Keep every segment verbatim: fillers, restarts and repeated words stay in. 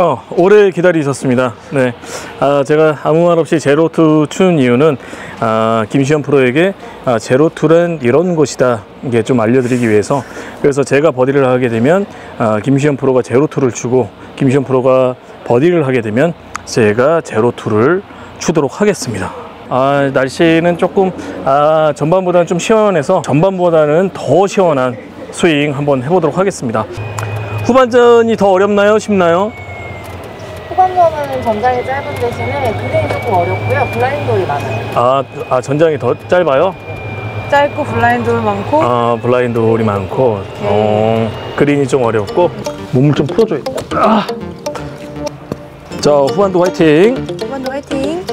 어, 오래 기다리셨습니다. 네, 아, 제가 아무 말 없이 제로투 춘 이유는 아, 김시현 프로에게 아, 제로투란 이런 것이다 이게 좀 알려드리기 위해서. 그래서 제가 버디를 하게 되면 아, 김시현 프로가 제로투를 추고, 김시현 프로가 버디를 하게 되면 제가 제로투를 추도록 하겠습니다. 아, 날씨는 조금 아, 전반보다는 좀 시원해서 전반보다는 더 시원한 스윙 한번 해보도록 하겠습니다. 후반전이 더 어렵나요? 쉽나요? 후반전은 전장이 짧은 대신에 그린이 조금 어렵고요. 블라인드 홀이 많아요. 아, 아 전장이 더 짧아요? 짧고 블라인드 홀 많고. 아, 블라인드 홀이 많고. 어, 그린이 좀 어렵고. 몸을 좀 풀어줘요. 아. 자, 후반도 화이팅. 후반도 화이팅.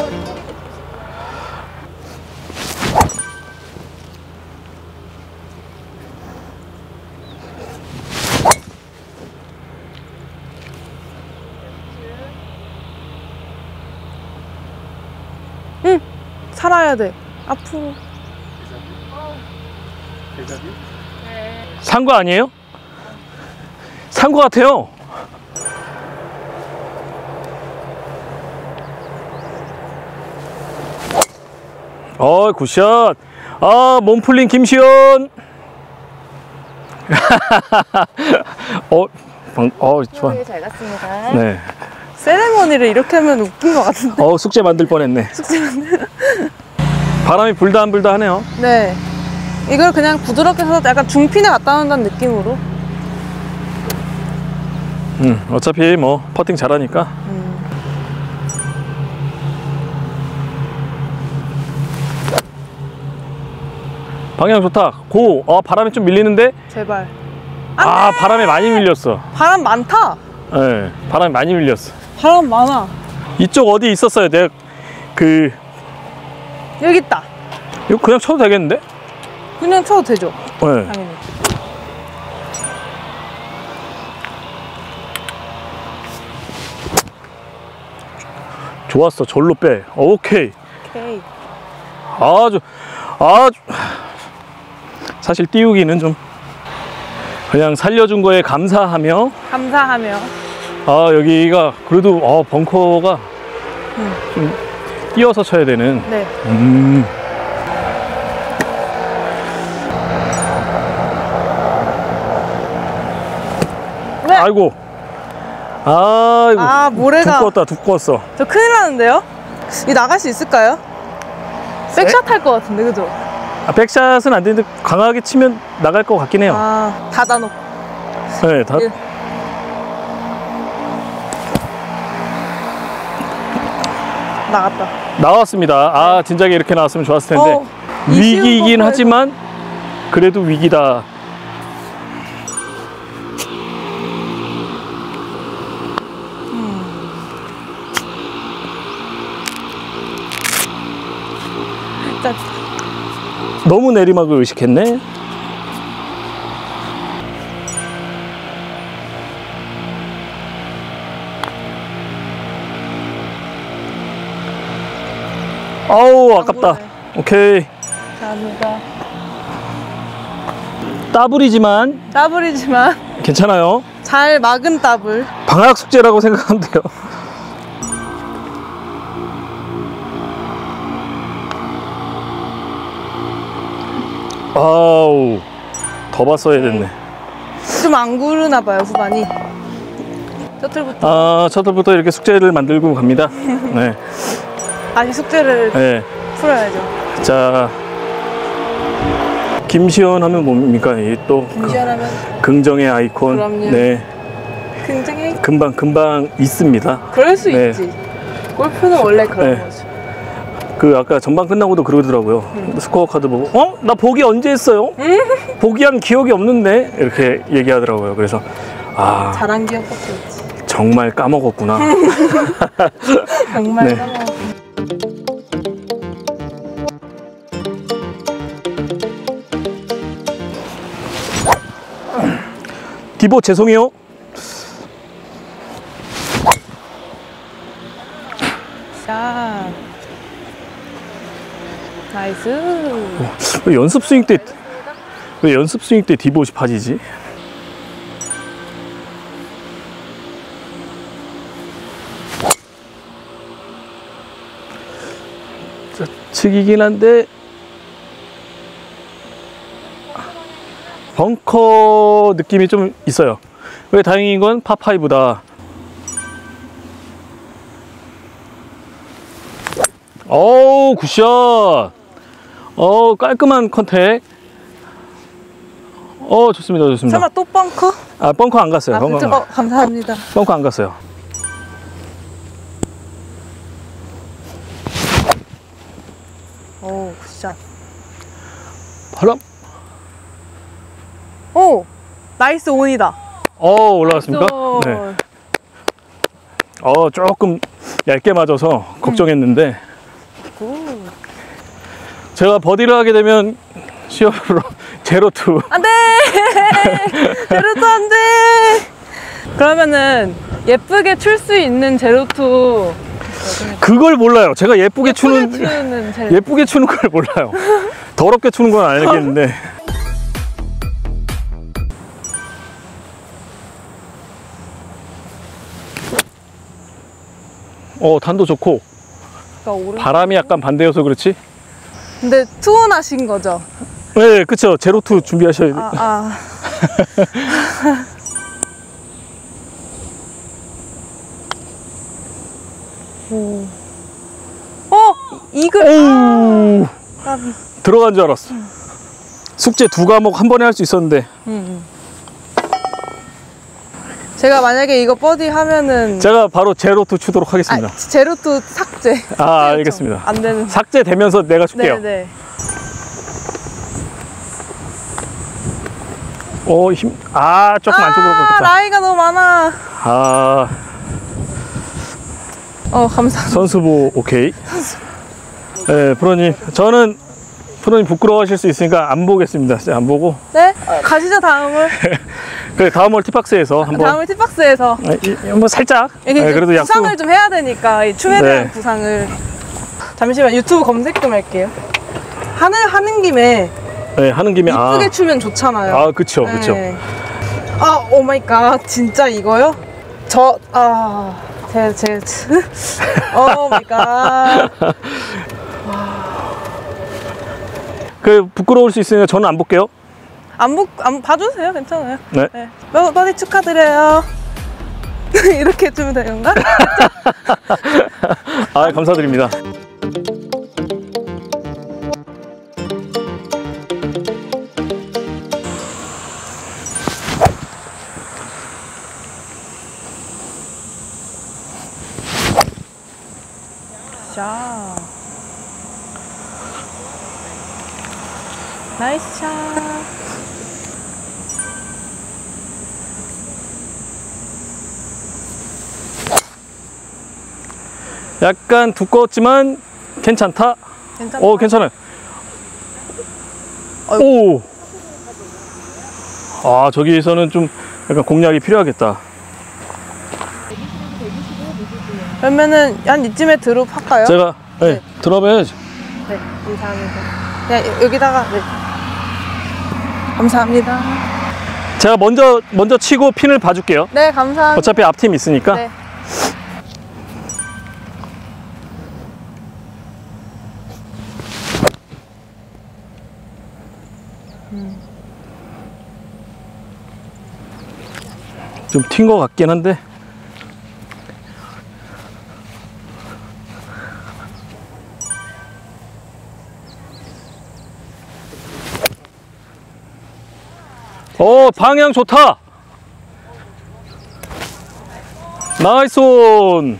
응, 살아야 돼. 앞으로. 산 거 아니에요? 산 거 같아요. 어, 굿샷. 아, 몸 풀린 김시현. 어, 방, 어, 좋아. 되게 잘 갔습니다. 네. 세레머니를 이렇게 하면 웃긴 것 같은데. 어, 숙제 만들 뻔했네. 숙제 만들. 바람이 불다 안 불다 하네요. 네. 이걸 그냥 부드럽게 해서 약간 중핀에 갖다 놓는다는 느낌으로. 음, 어차피 뭐 퍼팅 잘하니까. 음. 방향 좋다. 고. 어, 바람이 좀 밀리는데? 제발. 아, 바람에 많이 밀렸어. 바람 많다. 네, 바람이 많이 밀렸어. 바람 많아. 이쪽 어디 있었어요? 내가 그 여기 있다. 이거 그냥 쳐도 되겠는데? 그냥 쳐도 되죠. 네. 당연히. 좋았어. 절로 빼. 오케이. 오케이. 아주 아주 사실 띄우기는 좀 그냥 살려준 거에 감사하며. 감사하며. 아, 여기가 그래도 어, 벙커가 음. 좀 띄어서 쳐야 되는. 네. 음. 네. 아이고. 아이고. 아, 모래가. 두꺼웠다, 두꺼웠어. 저 큰일 나는데요? 이 나갈 수 있을까요? 백샷 할 것 같은데, 그죠? 아, 백샷은 안 되는데 강하게 치면 나갈 것 같긴 해요. 아, 닫아놓고. 네, 다. 예. 나갔다. 나왔습니다. 아, 진작에 이렇게 나왔으면 좋았을 텐데. 어, 위기이긴 거 하지만 그래도 위기다. 일단 너무 내리막을 의식했네. 아우, 아깝다. 오케이. 감사합니다. 더블이지만 더블이지만 괜찮아요. 잘 막은 더블. 방학 숙제라고 생각하면 돼요. 아우, 더 봤어야 됐네. 좀 안 구르나 봐요, 후반이. 셔틀부터. 아, 셔틀부터 이렇게 숙제를 만들고 갑니다. 네. 아니, 숙제를 네. 풀어야죠. 자, 김시현 하면 뭡니까? 이 또 김시현하면 그, 긍정의 아이콘. 그럼요. 네. 굉장히 금방 금방 있습니다. 그럴 수 네. 있지. 골프는 원래 그런 네. 거지. 그 아까 전반 끝나고도 그러더라고요. 음. 스코어 카드 보고 어? 나 보기 언제 했어요? 음? 보기한 기억이 없는데 이렇게 얘기하더라고요. 그래서 아, 잘한 기억밖에 없지. 정말 까먹었구나. 정말 네. 까먹었지. 디보 죄송해요. 자, 나이스. 왜 연습 스윙 때 왜 연습 스윙 때 디봇이 파지지? 예측이긴 한데 벙커 느낌이 좀 있어요. 왜 다행인 건 파파이브다. 어우 굿샷. 어 깔끔한 컨택. 어 좋습니다 좋습니다. 설마 또 벙커? 아 벙커 안 갔어요. 아, 벙커, 그쵸? 어, 감사합니다. 벙커 안 갔어요. 오, 굿샷. 바람. 오, 나이스 온이다. 어 올라왔습니까? 나이스. 네. 어 조금 얇게 맞아서 걱정했는데 굿. 제가 버디를 하게 되면 시어로 제로투. 안돼. 제로투 안돼. 그러면은 예쁘게 출 수 있는 제로투. 그걸 몰라요. 제가 예쁘게, 예쁘게 추는 추는 제로투. 예쁘게 추는 걸 몰라요. 더럽게 추는 건 알겠는데. 어 단도 좋고 그러니까 오른- 바람이 약간 반대여서 그렇지. 근데 투혼 하신 거죠? 네 그쵸. 제로투 준비하셔야 돼요. 아, 아. 오. 어! 이글! 오우 까비. 들어간 줄 알았어. 숙제 두 과목 한 번에 할 수 있었는데. 음, 음. 제가 만약에 이거 버디 하면은 제가 바로 제로투 추도록 하겠습니다. 아, 제로투 삭제. 아, 알겠습니다. 안 되는. 삭제되면서 내가 줄게요. 네네. 오, 힘, 아, 조금 안쪽으로 아, 갔겠다. 나이가 너무 많아. 아, 어, 감사합니다. 선수부, 오케이. 네, 프로님. 저는 프로님 부끄러워하실 수 있으니까 안 보겠습니다. 진짜 안 보고. 네? 가시죠, 다음을. 그래, 다음 월 티박스에서 한번. 다음을 티박스에서. 아, 이- 한번 살짝. 이게 네, 그래도 약속. 구상을 좀 해야 되니까, 이 춤에 대한 네. 구상을. 잠시만, 유튜브 검색 좀 할게요. 하는, 하는 김에 네, 하는 김에. 이쁘게 아, 추면 좋잖아요. 아, 그쵸, 그쵸. 네. 아, 오 마이 갓. 진짜 이거요? 저, 아, 제, 제, 오 마이 갓. 그, 부끄러울 수 있으니까 저는 안 볼게요. 안, 보, 안 봐주세요. 괜찮아요. 네. 네. 버- 버디 축하드려요. 이렇게 해주면 되는 건가? 아, 감사드립니다. 자. 나이스 샷. 약간 두꺼웠지만 괜찮다. 괜찮다. 오, 괜찮아요. 어이구. 오. 아, 저기에서는 좀 약간 공략이 필요하겠다. 그러면은 한 이쯤에 드롭 할까요? 제가 네, 네. 들어봐야지. 네, 감사합니다. 그냥 여- 여기다가 네. 감사합니다. 제가 먼저 먼저 치고 핀을 봐줄게요. 네, 감사합니다. 어차피 앞팀 있으니까. 네. 좀 튄 것 같긴 한데. 오, 방향 좋다. 나이스 온.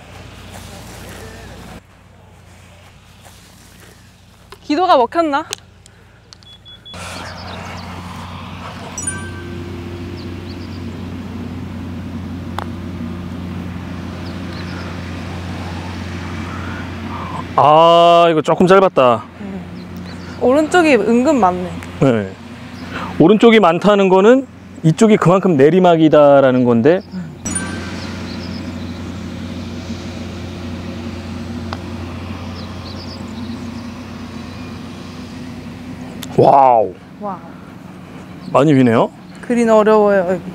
기도가 먹혔나? 아, 이거 조금 짧았다. 오른쪽이 은근 많네. 네. 오른쪽이 많다는 거는 이쪽이 그만큼 내리막이다라는 건데. 와우, 와, 많이 위네요. 그린 어려워요 여기.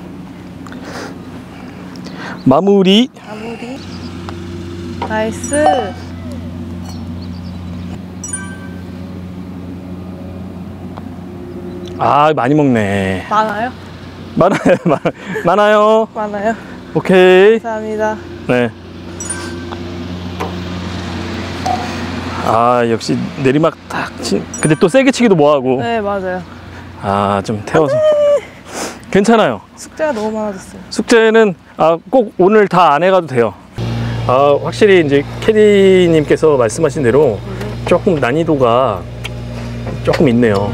마무리. 마무리. 나이스. 아, 많이 먹네. 많아요? 많아요, 많- 많아요. 많아요. 오케이. 감사합니다. 네. 아, 역시 내리막 딱 치. 근데 또 세게 치기도 뭐하고. 네, 맞아요. 아, 좀 태워서. 괜찮아요. 숙제가 너무 많아졌어요. 숙제는 아, 꼭 오늘 다 안 해가도 돼요. 아, 확실히 이제 캐디님께서 말씀하신 대로 조금 난이도가 조금 있네요.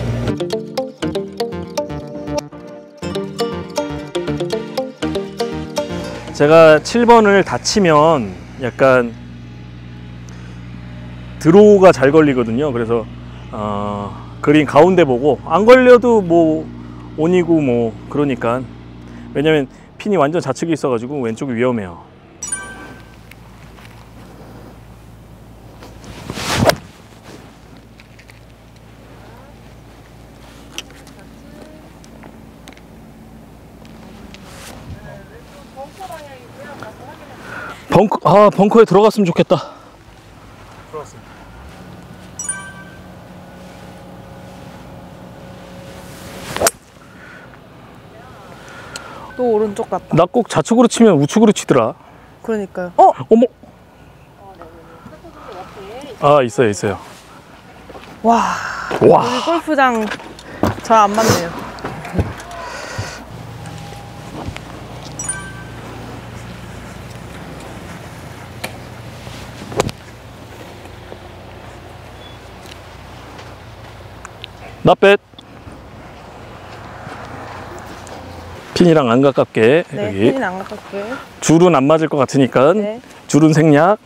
제가 칠 번을 다 치면 약간 드로우가 잘 걸리거든요. 그래서 어, 그린 가운데 보고 안 걸려도 뭐 온이고 뭐 그러니까. 왜냐면 핀이 완전 좌측에 있어가지고 왼쪽이 위험해요. 벙커, 아, 벙커에 들어갔으면 좋겠다. 들어갔습니다. 또 오른쪽 같다. 나 꼭 좌측으로 치면 우측으로 치더라. 그러니까요. 어? 어머. 아, 있어요, 있어요. 와, 와. 우리 골프장 잘 안 맞네요. 나뱃. 핀이랑 안 가깝게 네, 여기. 핀은 안 가깝게. 줄은 안 맞을 것 같으니까 네. 줄은 생략.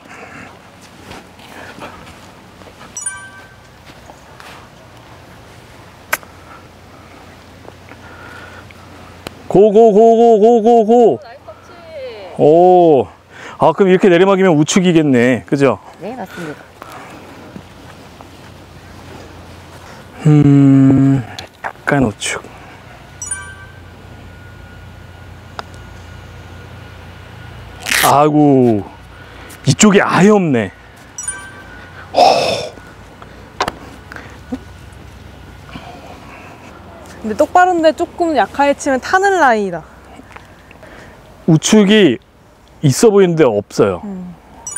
고고고고고고고. 오. 아, 그럼 이렇게 내리막이면 우측이겠네. 그죠? 네, 맞습니다. 음, 약간 우측. 아이고, 이쪽이 아예 없네. 근데 똑바른데 조금 약하게 치면 타는 라인이다. 우측이 있어 보이는데 없어요. 음.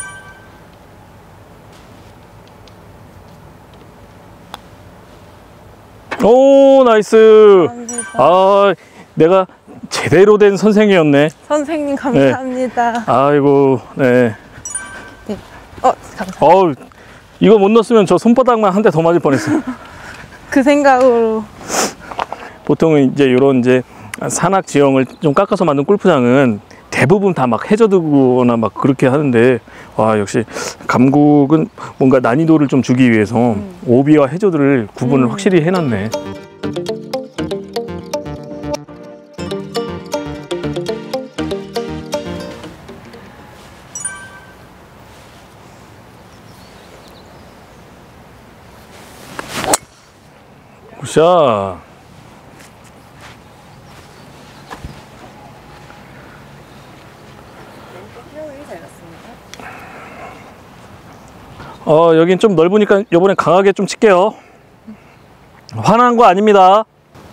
오, 나이스. 감사합니다. 아, 내가 제대로 된 선생이었네. 선생님 감사합니다. 아이고, 네. 네. 어, 감사합니다. 어우, 이거 못 넣었으면 저 손바닥만 한 대 더 맞을 뻔했어요. 그 생각으로. 보통은 이제 이런 이제 산악 지형을 좀 깎아서 만든 골프장은 대부분 다 막 해저드거나 막 그렇게 하는데, 와, 역시 감국은 뭔가 난이도를 좀 주기 위해서 음. 오비와 해저드를 구분을 음. 확실히 해놨네. 굿샷. 어, 여긴 좀 넓으니까 이번엔 강하게 좀 칠게요. 화난 거 아닙니다.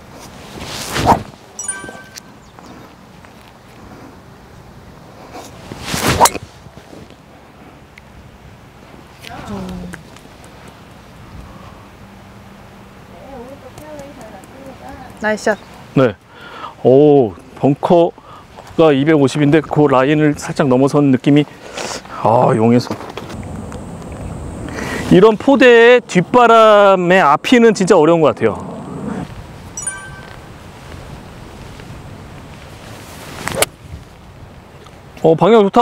나이스샷. 네. 오, 벙커가 이백오십인데 그 라인을 살짝 넘어선 느낌이, 아, 용해서. 이런 포대의 뒷바람에 앞이는 진짜 어려운 것 같아요. 어, 방향 좋다.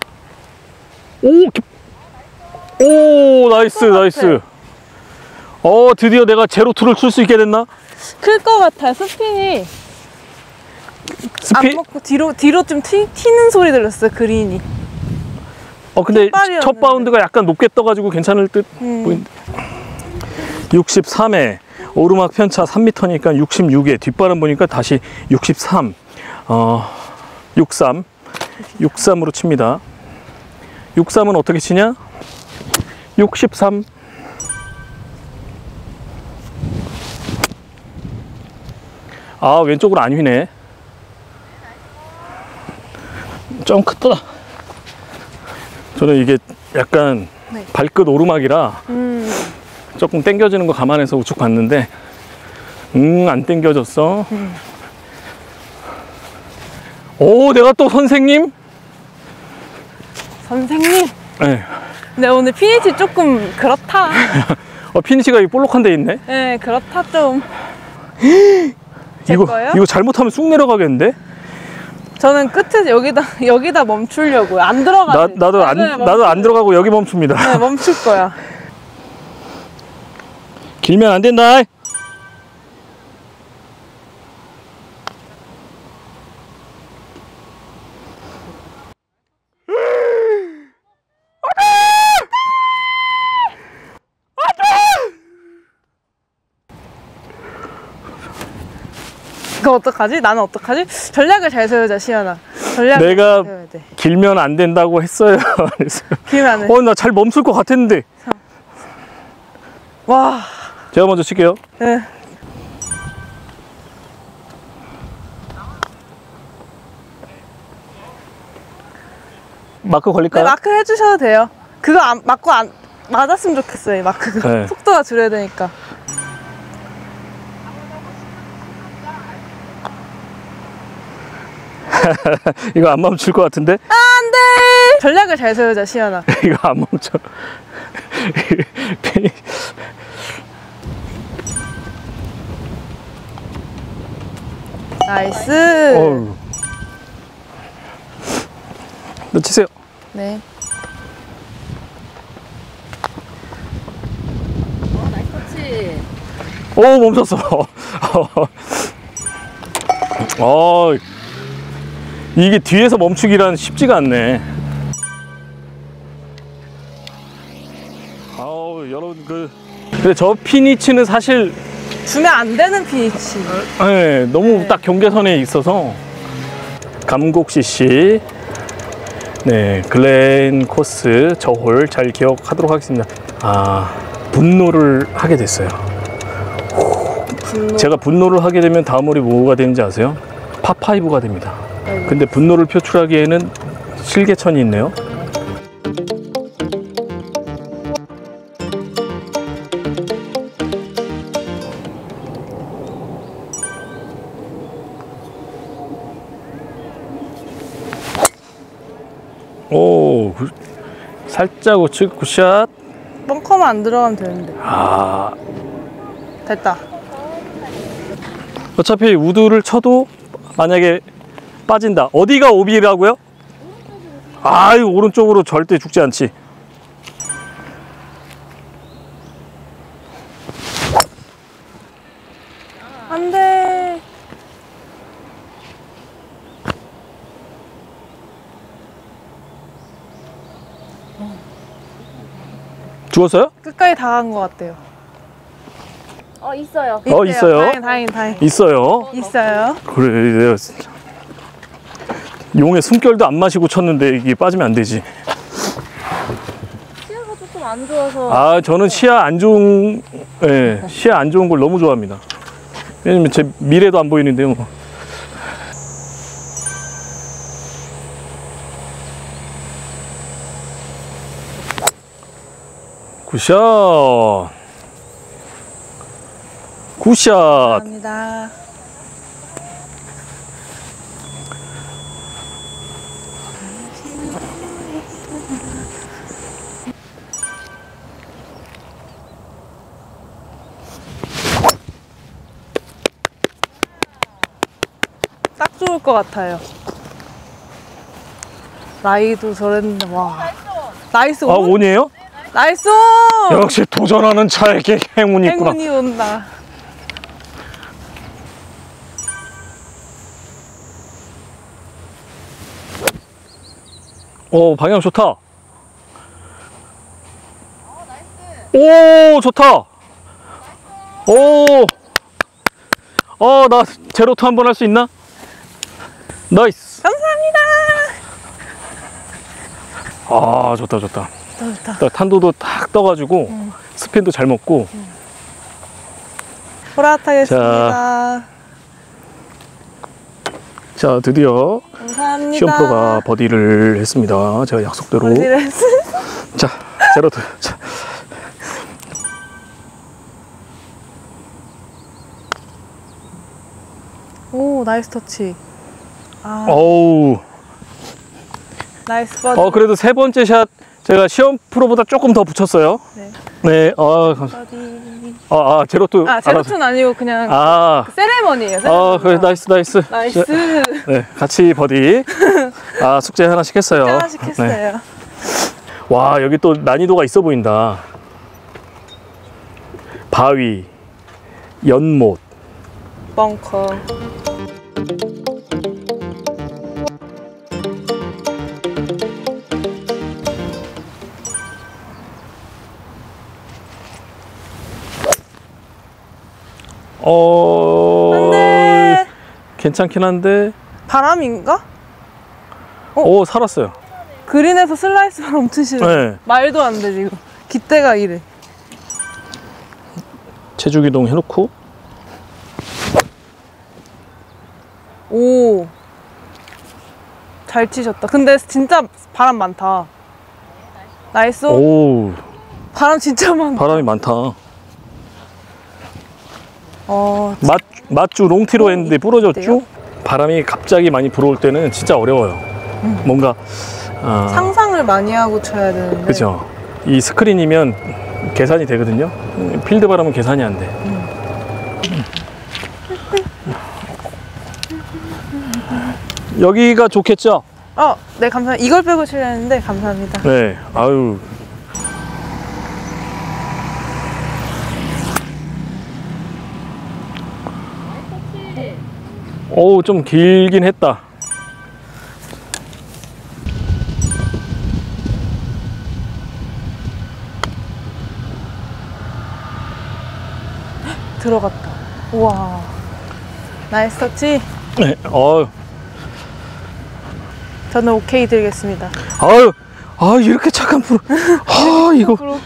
오, 기- 오, 나이스, 나이스. 어, 드디어 내가 제로투를 칠 수 있게 됐나? 클 것 같아요. 스핀이 스피, 안 먹고 뒤로 뒤로 좀 튀, 튀는 소리 들렸어요. 그린이. 어, 근데 뒷발이었는데. 첫 바운드가 약간 높게 떠가지고 괜찮을 듯 음. 보인다. 육십삼에 오르막 편차 삼 미터니까 육십육에 뒷바람 보니까 다시 육십삼. 어, 육십삼. 육십삼으로 칩니다. 육십삼은 어떻게 치냐? 육십삼. 아, 왼쪽으로 안 휘네. 좀 크다. 저는 이게 약간 네. 발끝 오르막이라 음. 조금 당겨지는 거 감안해서 우측 봤는데, 음, 안 당겨졌어. 음. 오, 내가 또 선생님? 선생님. 네. 근데 오늘 피니치 조금 그렇다. 어, 피니시가 이 볼록한 데 있네? 네, 그렇다 좀. 제 이거, 거예요? 이거 잘못하면 쑥 내려가겠는데? 저는 끝에 여기다 여기다 멈추려고요. 안 들어가. 나, 나도 안, 나도 안 들어가고 여기 멈춥니다. 네, 멈출 거야. 길면 안 된다. 이거 어떡하지? 나는 어떡하지? 전략을 잘 세우자, 시연아. 전략을 내가 잘 세워야 돼. 길면 안 된다고 했어요. 그래서 길면 안 돼. 어, 나 잘 멈출 것 같았는데. 와. 제가 먼저 칠게요. 네. 마크 네, 걸릴까요? 마크 해주셔도 돼요. 그거 안, 맞고 안, 맞았으면 좋겠어요, 마크가. 네. 속도가 줄여야 되니까. 이거 안 멈출 것 같은데? 안 돼! 전략을 잘 세우자, 시연아. 이거 안 멈춰. 나이스. 어우. 너 치세요. 네. 어, 나이스 터치. 오, 멈췄어. 어, 이게 뒤에서 멈추기란 쉽지가 않네. 아우, 여러분, 그. 근데 저 피니치는 사실, 주면 안 되는 피니치. 네, 너무 네. 딱 경계선에 있어서. 감곡 씨씨. 네, 글렌 코스 저 홀 잘 기억하도록 하겠습니다. 아, 분노를 하게 됐어요. 분노. 제가 분노를 하게 되면 다음 홀이 뭐가 되는지 아세요? 파파이브가 됩니다. 근데 분노를 표출하기에는 실개천이 있네요. 오, 굿. 살짝 우측 굿샷. 벙커만 안 들어가면 되는데. 아, 됐다. 어차피 우드를 쳐도 만약에 빠진다. 어디가 오비라고요? 아유, 오른쪽으로 절대 죽지 않지. 안 돼. 죽었어요? 끝까지 다 간 것 같아요. 어, 있어요. 어, 있어요. 다행, 다행, 다행. 있어요. 있어요. 그래, 내가 진짜 용의 숨결도 안 마시고 쳤는데 이게 빠지면 안 되지. 시야가 조금 안 좋아서. 아, 저는 시야 안 좋은, 예, 시야 안 좋은 걸 너무 좋아합니다. 왜냐면 제 미래도 안 보이는데요. 뭐. 굿샷. 굿샷. 감사합니다. 딱 좋을 것 같아요. 나이도 저랬는데, 와. 나이스 아, 온? 온이에요? 나이스! 역시 도전하는 차에게 행운이 있구나. 행운이 온다. 오, 방향 좋다. 오, 좋다. 오, 어, 나 제로투 한 번 할 수 있나? 나이스. 감사합니다. 아, 좋다, 좋다. 좋다, 좋다. 딱 탄도도 탁 떠가지고 스핀도 잘 먹고. 보라타겠습니다. 자, 드디어 감사합니다. 시험 프로가 버디를 했습니다. 제가 약속대로. 버디를 했... 자, 제로투. 자. 오, 나이스 터치. 아, 어우. 나이스 버디. 어, 그래도 세 번째 샷 제가 시험 프로보다 조금 더 붙였어요. 네. 네, 아, 감사. 버디. 아, 아, 제로투. 아, 제로투는 아니고 그냥 아, 세레머니예요. 아, 그래, 나이스, 나이스. 나이스. 네, 같이 버디. 아, 숙제 하나씩 했어요. 하나씩 했어요. 네. 와, 여기 또 난이도가 있어 보인다. 바위, 연못. 벙커. 어, 안돼. 괜찮긴 한데. 바람인가? 오, 살았어요. 그린에서 슬라이스 바람 트시네. 네. 말도 안 돼 지금. 기대가 이래. 체중 이동 해놓고. 오. 잘 치셨다. 근데 진짜 바람 많다. 나이스. 오, 바람 진짜 많다. 바람이 많다. 어, 맞, 맞주 롱티로 했는데 부러졌죠? 있대요? 바람이 갑자기 많이 불어올 때는 진짜 어려워요. 뭔가 아, 상상을 많이 하고 쳐야 되는데. 그죠. 이 스크린이면 계산이 되거든요. 필드 바람은 계산이 안 돼. 여기가 좋겠죠? 어, 네 감사합니다. 이걸 빼고 치려 했는데 감사합니다. 네. 아유. 오, 좀 길긴 했다. 들어갔다. 우와. 나이스 터치. 네. 어유. 저는 오케이 드리겠습니다. 아유. 아, 이렇게 착한 프로. 아, 이거. 프로.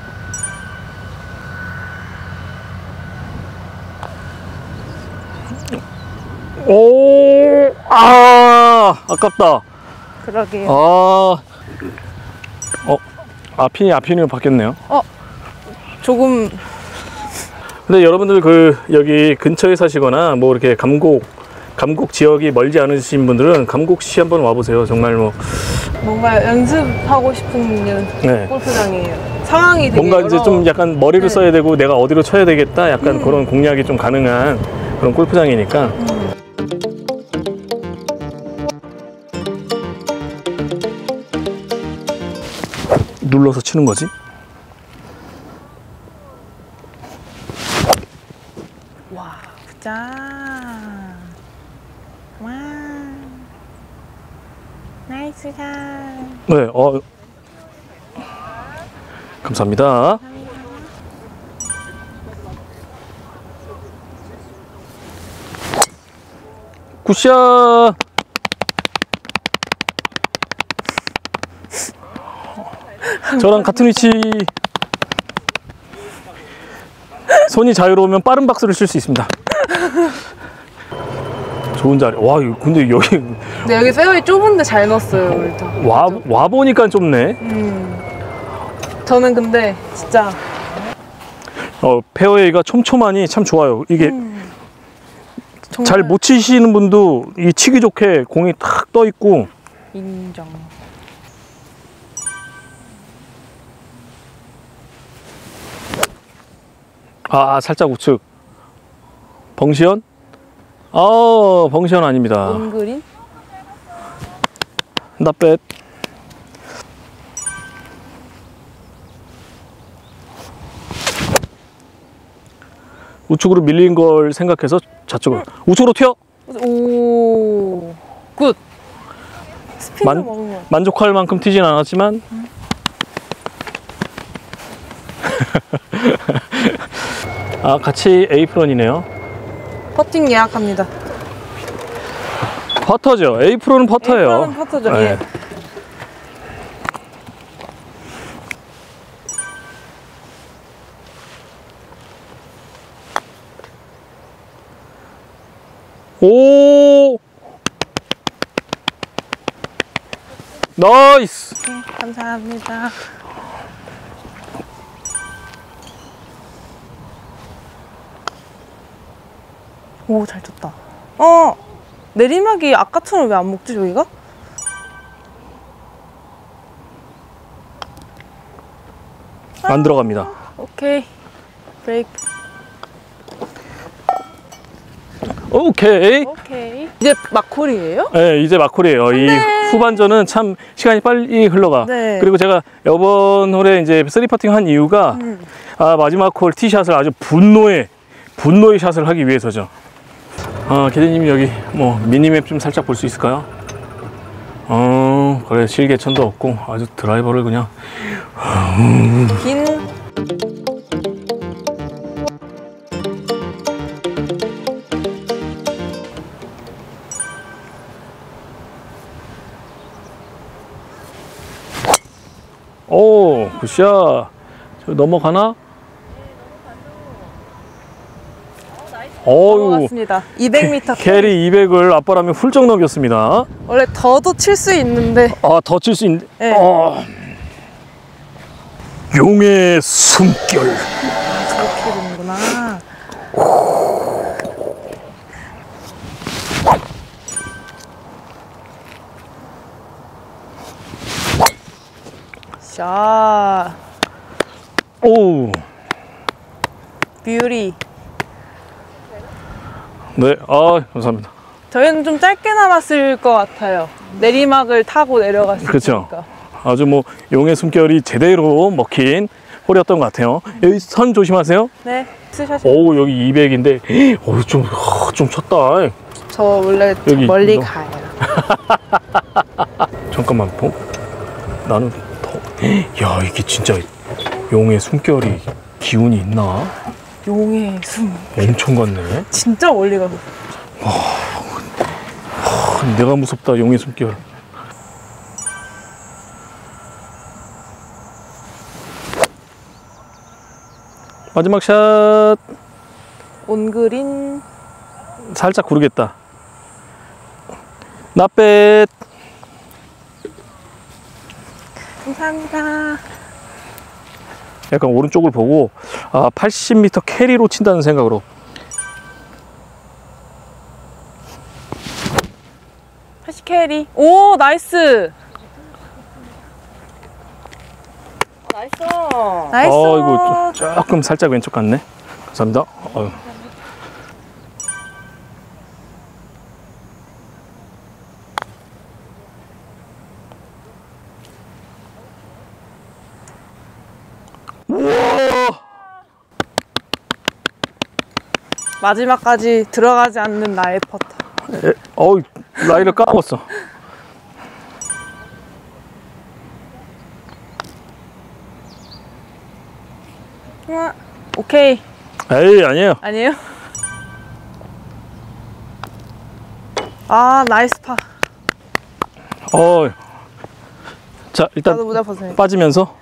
오, 아, 아깝다. 그러게요. 아, 어, 앞이 앞이면 바뀌었네요. 어, 조금 근데 여러분들 그 여기 근처에 사시거나 뭐 이렇게 감곡 감곡 지역이 멀지 않으신 분들은 감곡시 한번 와보세요. 정말 뭐 뭔가 연습하고 싶은 연- 네. 골프장이에요. 상황이 되게 뭔가 이제 여러- 좀 약간 머리를 네. 써야 되고 내가 어디로 쳐야 되겠다 약간 음. 그런 공략이 좀 가능한 그런 골프장이니까. 음. 눌러서 치는 거지. 와, 굿장. 와, 나이스 샷. 네, 어, 감사합니다. 굿샷. 저랑 같은 위치. 손이 자유로우면 빠른 박스를 칠 수 있습니다. 좋은 자리. 와, 이거 근데 여기 근데 여기 페어웨이 좁은데 잘 넣었어요, 일단. 와, 와 보니까 좁네. 음. 저는 근데 진짜 어, 페어웨이가 촘촘하니 참 좋아요. 이게 음, 정말 잘 못 치시는 분도 이 치기 좋게 공이 탁 떠 있고. 인정. 아, 살짝 우측. 벙시연? 어, 벙시연 아닙니다. 온그린? 나뱃. 우측으로 밀린 걸 생각해서 좌측으로. 우측으로 튀어. 오, 굿. 스피드 만- 먹은 거. 만족할 만큼 튀진 않았지만. 아, 같이 에이프런이네요. 퍼팅 예약합니다. 퍼터죠. 에이프런은 퍼터예요. 에이프런은 퍼터죠. 네. 예. 오, 나이스. 네, 감사합니다. 오, 잘 쳤다. 어, 내리막이 아까처럼 왜 안 먹지, 저기가? 안 들어갑니다. 오케이. 브레이크. 오케이. 오케이. 이제 막콜이에요? 네, 이제 마콜이에요. 이 후반전은 참 시간이 빨리 흘러가. 네. 그리고 제가 이번 홀에 이제 쓰리 퍼팅 한 이유가 음. 아, 마지막 홀 티샷을 아주 분노의 분노의 샷을 하기 위해서죠. 아, 개대님 여기 뭐 미니맵 좀 살짝 볼 수 있을까요? 어, 그래 실개천도 없고 아주 드라이버를 그냥 긴. 오, 굿샷. 저 넘어가나? 어유, 넘어갔습니다. 이백 미터 캐리 이백을 앞바람에 훌쩍 넘겼습니다. 원래 더도 칠 수 있는데. 아, 더 칠 수 있는. 네. 어. 용의 숨결. 저렇게 되는구나. 샷. 오. 뷰리. 네, 아, 감사합니다. 저희는 좀 짧게 남았을 것 같아요. 내리막을 타고 내려갔으니까. 그렇죠. 아주 뭐 용의 숨결이 제대로 먹힌 홀이었던 것 같아요. 여기 선 조심하세요. 네, 스샷이. 오, 여기 이백인데, 오, 좀, 아, 좀 쳤다. 저 원래 저 여기 멀리 너- 가요. 잠깐만, 어? 나는 더, 야, 이게 진짜 용의 숨결이 기운이 있나? 용의 숨. 엄청 같네. 진짜 멀리 가서. 아, 내가 무섭다, 용의 숨결. 마지막 샷. 온그린. 살짝 구르겠다. 나뱃. 감사합니다. 약간 오른쪽을 보고 아, 팔십 미터 캐리로 친다는 생각으로. 팔십 캐리. 오, 나이스. 나이스. 나이스. 어, 이거 조금 살짝 왼쪽 같네. 감사합니다. 어휴. 마지막까지 들어가지 않는 나의 퍼터. 에, 어우, 라이를 까먹었어. 우와. 오케이. 에이, 아니에요. 아니에요? 아, 나이스 파. 어. 자, 일단 나도 모자 벗어야 돼. 빠지면서.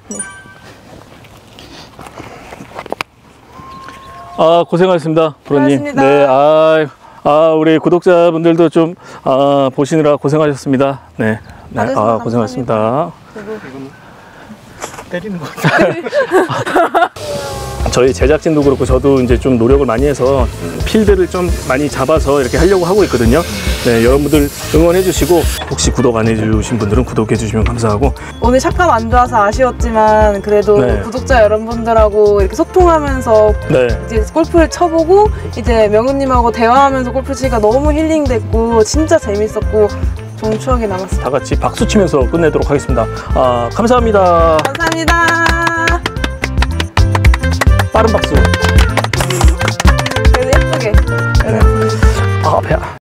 아, 고생하셨습니다, 프로님. 고생하셨습니다. 네, 아, 아, 우리 구독자분들도 좀 아, 보시느라 고생하셨습니다. 네, 네, 와주셔서 아, 고생하셨습니다. 때리는 거 같아. 저희 제작진도 그렇고 저도 이제 좀 노력을 많이 해서 필드를 좀 많이 잡아서 이렇게 하려고 하고 있거든요. 네, 여러분들 응원해 주시고 혹시 구독 안 해주신 분들은 구독해 주시면 감사하고. 오늘 샷감 안 좋아서 아쉬웠지만 그래도 네. 구독자 여러분들하고 이렇게 소통하면서 네, 이제 골프를 쳐보고 이제 명훈님하고 대화하면서 골프 치니까 너무 힐링됐고 진짜 재밌었고 좋은 추억이 남았습니다. 다 같이 박수 치면서 끝내도록 하겠습니다. 아, 감사합니다. 감사합니다. 빠른 박수. 그래도 예쁘게. 아, 배야.